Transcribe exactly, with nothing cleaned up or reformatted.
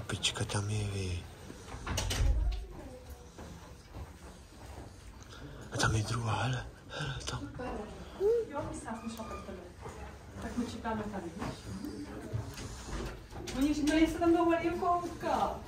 Krabička tam je, vy. A tam je druhá, hele, hele, tam. Jo, my se slyšela pro tebe. Tak my čekáme tady, víš? Oni říkají, že se tam dovolí koutka.